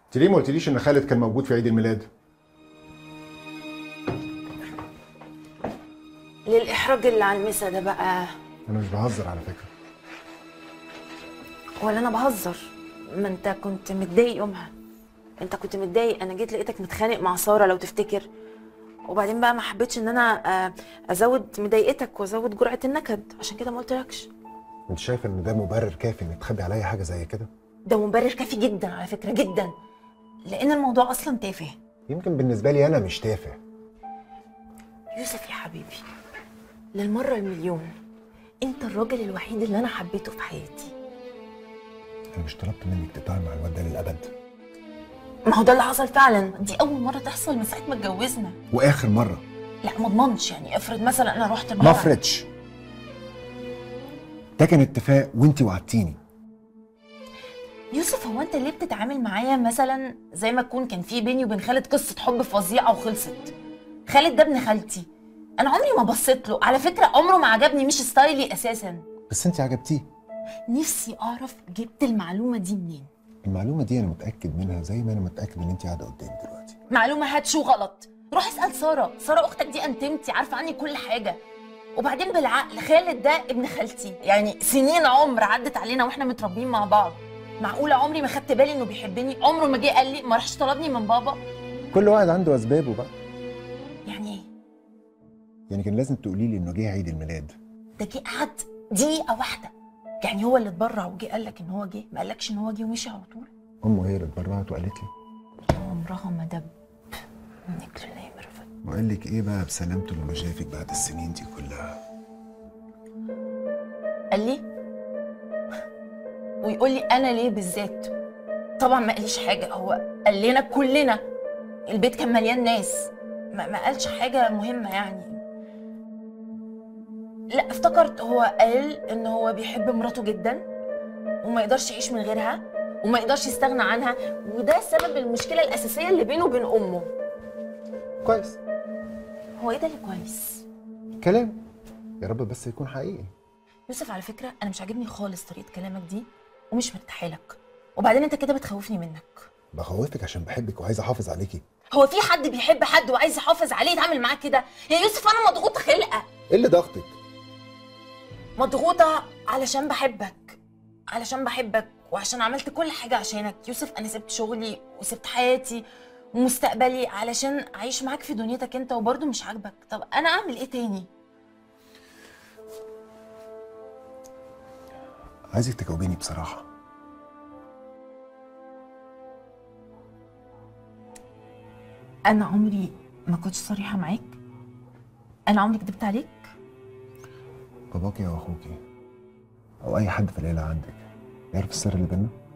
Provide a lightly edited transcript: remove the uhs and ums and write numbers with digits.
انت ليه ما قلتليش ان خالد كان موجود في عيد الميلاد؟ للإحراج اللي على المسا ده بقى. انا مش بهزر على فكره. ولا أنا بهزر؟ ما أنت كنت متضايق يومها. أنت كنت متضايق، أنا جيت لقيتك متخانق مع سارة لو تفتكر. وبعدين بقى ما حبيتش إن أنا أزود مضايقتك وأزود جرعة النكد، عشان كده ما قلتلكش. انت شايفه ان ده مبرر كافي انك تخبي عليا حاجه زي كده؟ ده مبرر كافي جدا على فكرة، جدا. لأن الموضوع أصلا تافه. يمكن بالنسبه لي انا مش تافه. يوسف يا حبيبي، للمرة المليون أنت الراجل الوحيد اللي أنا حبيته في حياتي. انا مش طلبت منك تقطعي مع الواد ده للابد. ما هو ده اللي حصل فعلا، دي أول مرة تحصل من ساعة ما اتجوزنا. واخر مره. لا ما اضمنش، يعني افرض مثلا أنا رحت ما افرضش. ده كان اتفاق وانت وعدتيني. يوسف، هو أنت ليه بتتعامل معايا مثلا زي ما تكون كان في بيني وبين خالد قصة حب فظيعة وخلصت؟ خالد ده ابن خالتي، أنا عمري ما بصيت له، على فكرة عمره ما عجبني، مش ستايلي أساسا. بس انت عجبتيه. نفسي أعرف جبت المعلومة دي منين؟ المعلومه دي انا متاكد منها زي ما انا متاكد ان انت قاعده قدامي دلوقتي. معلومة هاتشو غلط، روح اسأل سارة، سارة أختك دي أنتمتي، عارفة عني كل حاجة. وبعدين بالعقل، خالد ده ابن خالتي، يعني سنين عمر عدت علينا واحنا متربيين مع بعض. معقولة عمري ما خدت بالي إنه بيحبني؟ عمره ما جه قال لي، ما راحش طلبني من بابا؟ كل واحد عنده اسبابه بقى. يعني إيه؟ يعني كان لازم تقولي لي انه جه عيد الميلاد. ده جه قعد دقيقة واحدة، يعني هو اللي اتبرع وجه قال لك إن هو جه، ما قالكش إن هو جه ومشي على طول؟ امه هي اللي اتبرعت وقالت لي. عمرها ما دب منك لله يا مرفت. وقال لك ايه بقى بسلامته لما شافك بعد السنين دي كلها؟ قال لي؟ ويقول لي انا ليه بالذات؟ طبعا ما قاليش حاجه، هو قال لنا كلنا، البيت كان مليان ناس، ما قالش حاجه مهمه يعني. لا افتكرت هو قال ان هو بيحب مراته جدا وما يقدرش يعيش من غيرها وما يقدرش يستغنى عنها، وده سبب المشكله الاساسيه اللي بينه وبين امه. كويس. هو ايه ده اللي كويس؟ كلام. يا رب بس يكون حقيقي. يوسف على فكره انا مش عاجبني خالص طريقه كلامك دي ومش مرتاحه لك، وبعدين انت كده بتخوفني منك. بخوفك عشان بحبك وعايز احافظ عليكي. هو في حد بيحب حد وعايز يحافظ عليه يتعامل معاه كده؟ يا يوسف انا مضغوطه خلقه. ايه اللي ضغطك؟ مضغوطه علشان بحبك، علشان بحبك وعشان عملت كل حاجه عشانك. يوسف انا سبت شغلي وسبت حياتي ومستقبلي علشان اعيش معاك في دنيتك انت، وبرضه مش عاجبك. طب انا اعمل ايه تاني؟ عايزك تجاوبيني بصراحه. انا عمري ما كنتش صريحه معاك، انا عمري كدبت عليك. باباكي او اخوكي او اي حد في العيله عندك يعرف السر اللي بينا؟